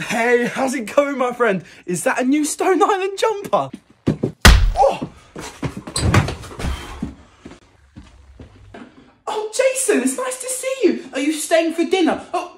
Hey, how's it going, my friend? Is that a new Stone Island jumper? Oh! Oh, Jason, it's nice to see you. Are you staying for dinner? Oh,